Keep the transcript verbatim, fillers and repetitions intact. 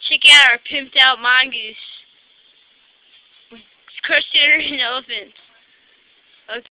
Check out our pimped out Mongoose with crustacean elephants.